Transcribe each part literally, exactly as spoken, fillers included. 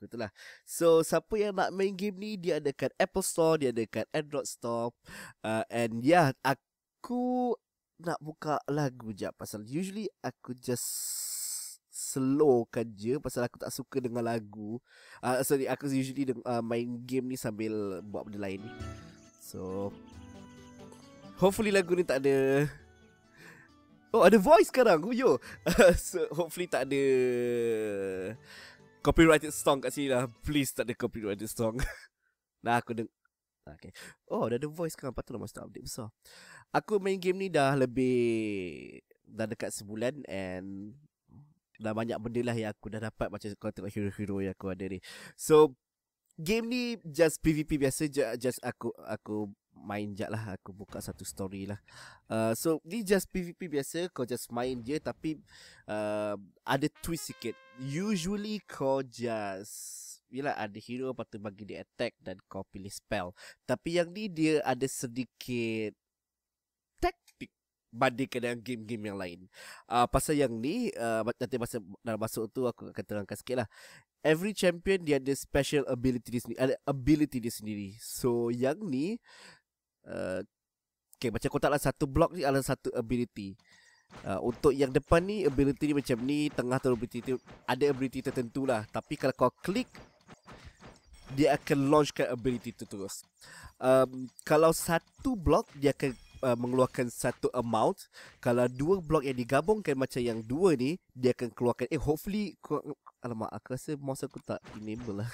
aku tu lah. So siapa yang nak main game ni, dia ada kat Apple Store, dia ada kat Android Store. uh, And yeah, aku nak buka lagu je. Pasal usually aku just slowkan je, pasal aku tak suka dengar lagu. uh, Sorry, aku usually deng- uh, main game ni sambil buat benda lain. So hopefully lagu ni tak ada. Oh, ada voice sekarang. Oh, yo. So hopefully tak ada copyrighted song kat sini lah. Please tak ada copyrighted song. Nah, aku deng. Okay. Oh, dah ada voice sekarang. Patutlah masa update besar. Aku main game ni dah lebih, dah dekat sebulan, and dah banyak benda lah yang aku dah dapat. Macam kau tengok hero-hero yang aku ada ni. So game ni just PvP biasa je. Just aku Aku main je lah. Aku buka satu story lah. uh, So ni just PvP biasa. Kau just main je. Tapi uh, ada twist sikit. Usually kau just, yelah, ada hero, lepas tu bagi dia attack dan kau pilih spell. Tapi yang ni dia ada sedikit taktik bandingkan dengan game-game yang lain. uh, Pasal yang ni uh, nanti masa dalam masuk tu aku akan terangkan sikit lah. Every champion dia ada special ability dia sendiri, ada ability dia sendiri. So yang ni uh, okay, macam kau taklah satu block ni ada satu ability. Uh, untuk yang depan ni ability ni macam ni, tengah tu ability tu ada ability tertentu lah. Tapi kalau kau klik, dia akan launchkan ability tu terus. um, Kalau satu block dia akan uh, mengeluarkan satu amount. Kalau dua blok yang digabungkan macam yang dua ni, dia akan keluarkan, eh hopefully kau, alamak, aku rasa mouse aku tak enable lah.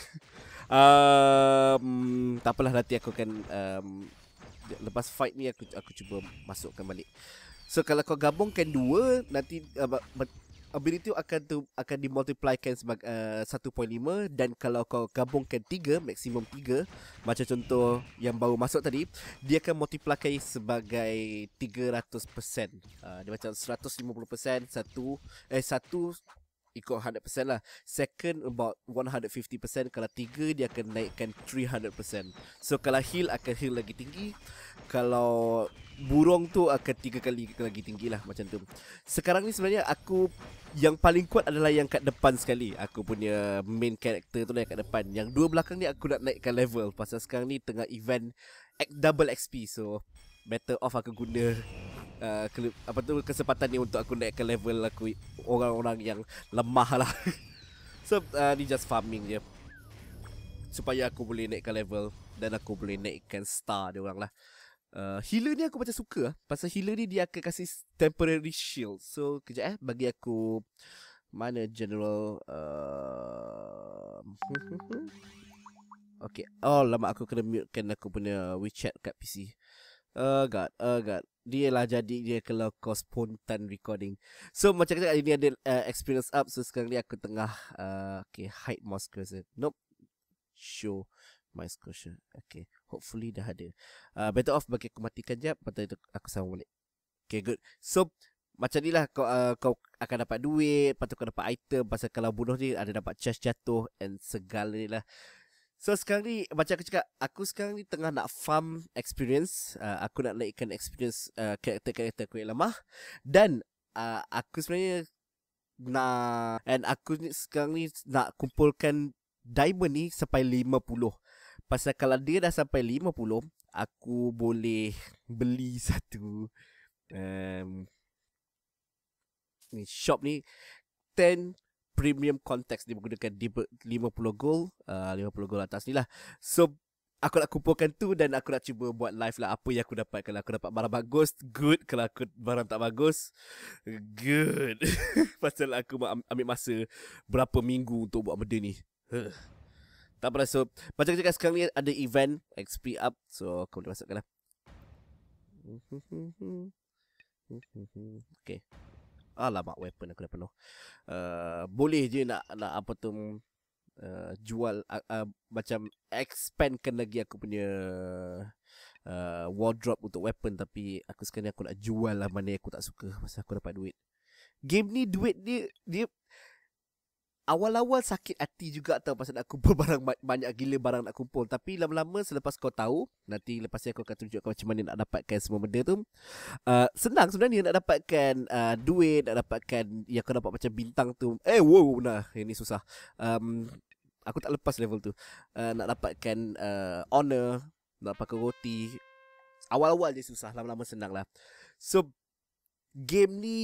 um, Tak apalah, nanti aku akan um, lepas fight ni aku aku cuba masukkan balik. So kalau kau gabungkan dua, nanti uh, ability tu akan tu akan dimultiplikan sebagai uh, satu perpuluhan lima. Dan kalau kau gabungkan tiga, maksimum tiga, macam contoh yang baru masuk tadi, dia akan multiply sebagai tiga ratus peratus. uh, Dia macam seratus lima puluh peratus. Satu Eh satu ikut one hundred percent lah. Second about one hundred fifty percent. Kalau tiga, dia akan naikkan three hundred percent. So kalau heal akan heal lagi tinggi. Kalau burung tu akan tiga kali lagi tinggi lah, macam tu. Sekarang ni sebenarnya aku yang paling kuat adalah yang kat depan sekali. Aku punya main character tu lah yang kat depan. Yang dua belakang ni aku nak naikkan level. Pasal sekarang ni tengah event double X P. So better off aku guna uh, ke, apa tu kesempatan ni untuk aku naikkan level aku orang-orang yang lemah lah. So uh, ni just farming je, supaya aku boleh naikkan level dan aku boleh naikkan star dia orang lah. Uh, healer ni aku macam suka lah. Pasal healer ni dia akan kasih temporary shield. So kejap eh, bagi aku mana general uh... Okay. Oh lama aku kena mutekan aku punya WeChat kat P C. Oh god, oh god. Dia lah jadi dia kalau kau spontan recording. So macam kata ini ada uh, experience up. So sekarang ni aku tengah uh, okay, hide mouse cursor. Nope. Show my cursor. Okay, hopefully dah ada. uh, Better off bagi aku matikan jap. Lepas tu aku sambung balik. Okay, good. So macam ni lah kau, uh, kau akan dapat duit. Lepas tu kau dapat item. Pasal kalau bunuh ni ada dapat chest jatuh and segala ni lah. So sekarang ni macam aku cakap, aku sekarang ni tengah nak farm experience. uh, Aku nak naikkan experience uh, karakter-karakter aku yang lemah. Dan uh, aku sebenarnya nak, and aku ni sekarang ni nak kumpulkan diamond ni sampai lima puluh. Pasal kalau dia dah sampai lima puluh, aku boleh beli satu um, ni shop ni ten premium contacts. Dia menggunakan lima puluh gold, uh, lima puluh gold atas ni lah. So aku nak kumpulkan tu dan aku nak cuba buat live lah apa yang aku dapat. Kalau aku dapat barang bagus, good. Kalau aku barang tak bagus, good. Pasal aku ambil masa berapa minggu untuk buat benda ni. Huh. Tak apa. So macam cakap, sekarang ni ada event X P up. So kau boleh masukkan lah. Okay. Alamak, weapon aku dah penuh. uh, Boleh je nak nak apa tu uh, jual uh, uh, macam expandkan lagi aku punya uh, wardrobe untuk weapon. Tapi aku sekarang ni aku nak jual lah mana yang aku tak suka. Pasal aku dapat duit. Game ni duit dia Dia awal-awal sakit hati juga tau. Pasal nak kumpul barang, banyak gila barang nak kumpul. Tapi lama-lama selepas kau tahu, nanti lepas ni aku akan tunjukkan macam mana nak dapatkan semua benda tu. uh, Senang sebenarnya nak dapatkan uh, duit, nak dapatkan yang kau dapat macam bintang tu. Eh wow, nah ini susah. um, Aku tak lepas level tu. uh, Nak dapatkan uh, honor, nak dapatkan roti. Awal-awal je susah, lama-lama senang lah. So game ni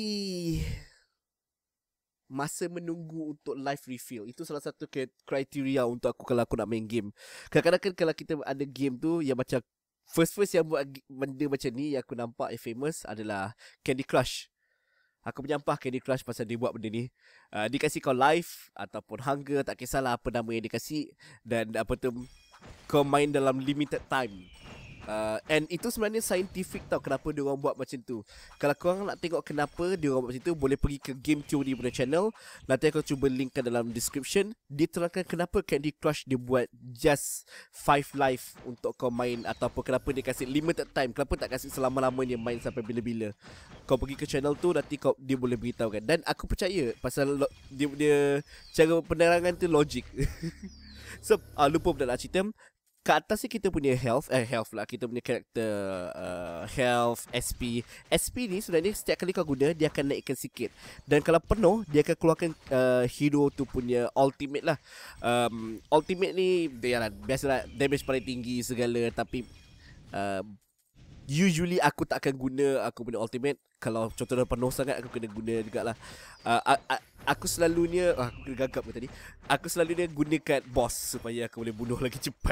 masa menunggu untuk live refill, itu salah satu kriteria untuk aku kalau aku nak main game. Kadang-kadang kan kalau kita ada game tu yang macam First-first yang buat benda macam ni yang aku nampak yang famous adalah Candy Crush. Aku menyampah Candy Crush pasal dia buat benda ni. uh, Dia kasih kau life ataupun hunger, tak kisahlah apa nama yang dia kasih. Dan apa tu, kau main dalam limited time. Uh, and itu sebenarnya scientific tau kenapa dia orang buat macam tu. Kalau korang nak tengok kenapa dia orang buat macam tu, boleh pergi ke Game Theory punya channel. Nanti aku cuba linkkan dalam description. Dia terangkan kenapa Candy Crush dia buat just five life untuk kau main, ataupun kenapa dia kasih limited time. Kenapa tak kasih selama-lamanya main sampai bila-bila. Kau pergi ke channel tu, nanti kau dia boleh beritahu kan. Dan aku percaya pasal lo, dia, dia cara penerangan tu logik. So uh, lupa pula nak cerita. Kat atas ni kita punya health, eh health lah, kita punya karakter uh, health, S P. S P ni sebenarnya setiap kali kau guna, dia akan naikkan sikit. Dan kalau penuh, dia akan keluarkan uh, hero tu punya ultimate lah. um, Ultimate ni, dia lah, biasalah damage paling tinggi segala. Tapi uh, usually aku tak akan guna aku punya ultimate. Kalau contohnya penuh sangat, aku kena guna jugalah. uh, uh, uh, Aku selalunya ah, Aku kena gagap tadi. Aku selalunya gunakan boss supaya aku boleh bunuh lagi cepat.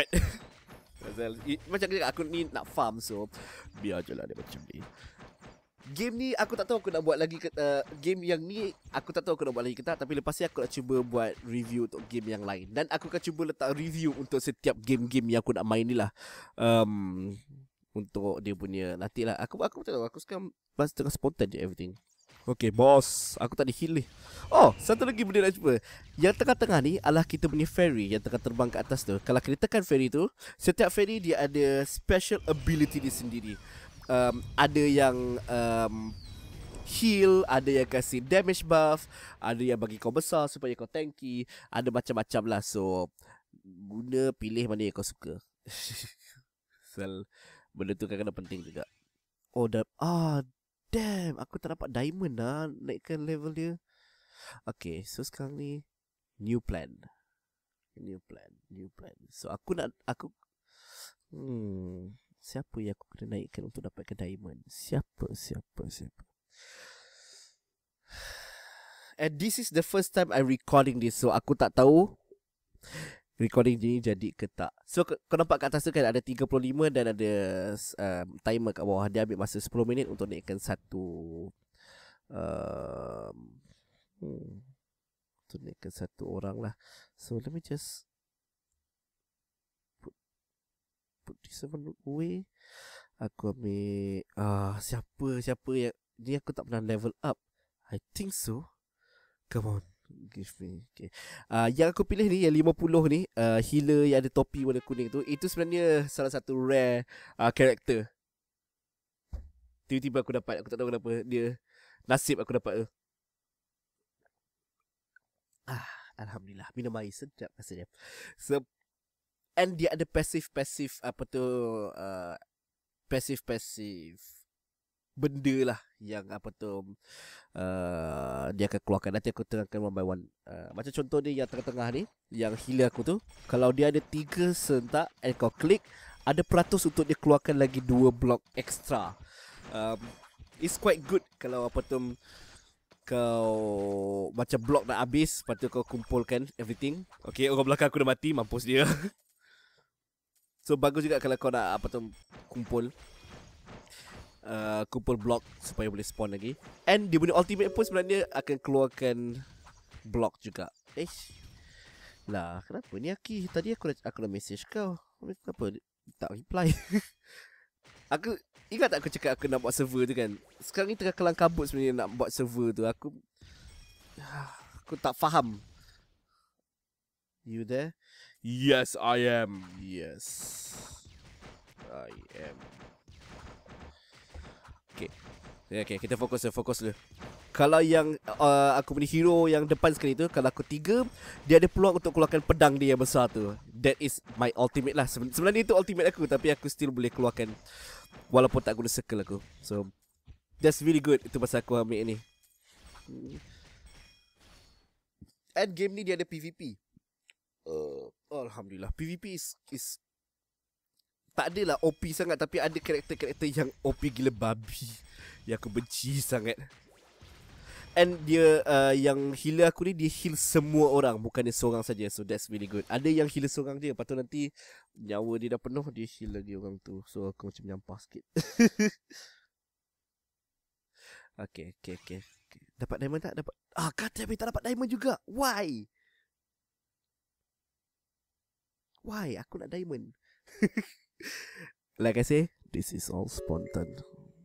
Macam aku ni nak farm, so biar je lah dia macam ni. Game ni aku tak tahu aku nak buat lagi ke, uh, game yang ni aku tak tahu aku nak buat lagi ke tak. Tapi lepas ni aku nak cuba buat review untuk game yang lain. Dan aku akan cuba letak review untuk setiap game-game yang aku nak main ni lah. um, Untuk dia punya nantilah. Aku aku tak tahu, aku sekarang pas tengah spontan je everything. Okay bos, aku tak ada heal ni. Oh, satu lagi benda nak cuba. Yang tengah-tengah ni adalah kita punya fairy yang tengah terbang ke atas tu. Kalau kita tekan fairy tu, setiap fairy dia ada special ability dia sendiri. um, Ada yang um, heal, ada yang kasih damage buff, ada yang bagi kau besar supaya kau tanky. Ada macam-macam lah. So guna, pilih mana yang kau suka. Sel, benda tu kadang-kadang penting juga. Oh dah, ah damn, aku tak dapat diamond lah naikkan level dia. Okay, so sekarang ni new plan. New plan, new plan. So aku nak, aku Hmm siapa yang aku kena naikkan untuk dapatkan diamond? Siapa, siapa, siapa? And this is the first time I'm recording this, so aku tak tahu recording ni jadi ke tak. So kau nampak kat atas tu kan ada tiga puluh lima dan ada um, timer kat bawah. Dia ambil masa sepuluh minit untuk naikkan satu um, hmm, untuk naikkan satu orang lah. So let me just put, put this one away. Aku ambil ah, Siapa Siapa yang ni aku tak pernah level up. I think so. Come on, give me. Okay. Uh, yang aku pilih ni, yang lima puluh ni, uh, healer yang ada topi warna kuning tu, itu sebenarnya salah satu rare uh, character. Tiba-tiba aku dapat, aku tak tahu kenapa. Dia nasib aku dapat tu. Ah, alhamdulillah, minum air sedap rasanya. So, and dia ada passive-passive apa tu, uh, passive-passive benda lah yang apa tu, uh, dia akan keluarkan. Nanti aku terangkan one by one. uh, Macam contoh dia yang tengah-tengah ni, yang healer aku tu, kalau dia ada tiga sentak and kau klik, ada peratus untuk dia keluarkan lagi dua blok extra. um, It's quite good kalau apa tu, kau macam blok nak habis, lepas tu kau kumpulkan everything. Okay, orang belakang aku dah mati, mampus dia. So bagus juga kalau kau nak apa tu, kumpul Uh, kumpul blok supaya boleh spawn lagi. And dia punya ultimate pun sebenarnya akan keluarkan blok juga. Eh lah, kenapa ni Aki? Tadi aku dah, aku dah message kau, kenapa tak reply? Aku ingat tak aku cakap aku nak buat server tu kan? Sekarang ni tengah kelang kabut sebenarnya nak buat server tu. Aku Aku tak faham. You there? Yes, I am. Yes, I am. Okay. Okay, kita fokus dulu, fokus dulu. Kalau yang uh, aku punya hero yang depan sekali tu, kalau aku tiga, dia ada peluang untuk keluarkan pedang dia yang besar tu. That is my ultimate lah. Sebenarnya itu ultimate aku, tapi aku still boleh keluarkan walaupun tak guna circle aku. So that's really good. Itu pasal aku ambil ni. And game ni dia ada P V P. uh, Alhamdulillah. P V P is, is tak adalah O P sangat, tapi ada karakter-karakter yang O P gila babi yang aku benci sangat. And dia uh, yang healer aku ni, dia heal semua orang, bukannya seorang saja. So that's really good. Ada yang healer seorang je, lepas tu nanti nyawa dia dah penuh, dia heal lagi orang tu. So aku macam nyampah sikit. Okay, okay, okay, okay. Dapat diamond tak? Dapat. Ah, kata tapi tak dapat diamond juga. Why? Why? Aku nak diamond. Like I say, this is all spontan.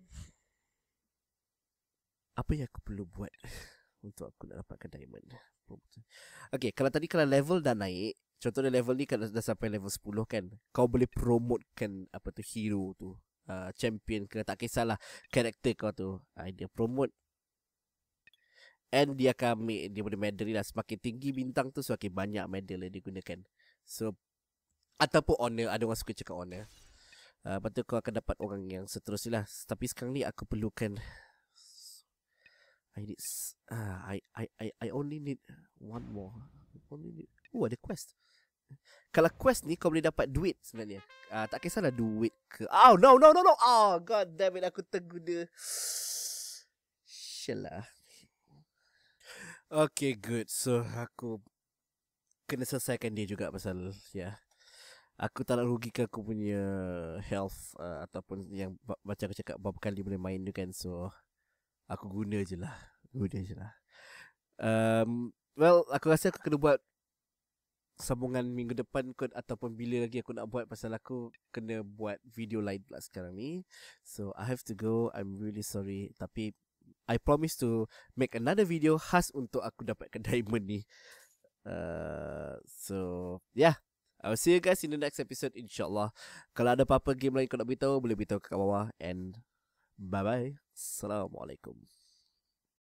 Apa yang aku perlu buat untuk aku nak dapatkan diamond? Okay, kalau tadi kalau level dah naik, contohnya level ni kalau dah sampai level sepuluh kan, kau boleh promotekan apa tu hero tu, uh, champion ke, tak kisahlah karakter kau tu, uh, dia promote. And dia akan ambil, dia boleh medal lah. Semakin tinggi bintang tu, semakin banyak medal yang digunakan. So, ataupun honor, ada orang suka cakap honor. Uh, lepas tu kau akan dapat orang yang seterusnya lah. Tapi sekarang ni aku perlukan, I need, uh, I, I, I, I only need one more. Only need, oh ada quest. Kalau quest ni kau boleh dapat duit sebenarnya. Uh, tak kisahlah duit ke. Oh no no no no. Oh god damn it, aku terguna. Syalah. Okay good. So aku kena selesaikan dia juga pasal ya. Yeah. Aku tak nak rugikan aku punya health uh, ataupun yang macam aku cakap berapa kali boleh main tu kan. So aku guna je lah. Guna je lah. Um, well, aku rasa aku kena buat sambungan minggu depan kot, ataupun bila lagi aku nak buat, pasal aku kena buat video lain pula sekarang ni. So, I have to go. I'm really sorry. Tapi, I promise to make another video khas untuk aku dapatkan diamond ni. Uh, so, yeah. I will see you guys in the next episode, insyaAllah. Kalau ada apa-apa game lain kau nak beritahu, boleh beritahu kat bawah. And, bye-bye. Assalamualaikum.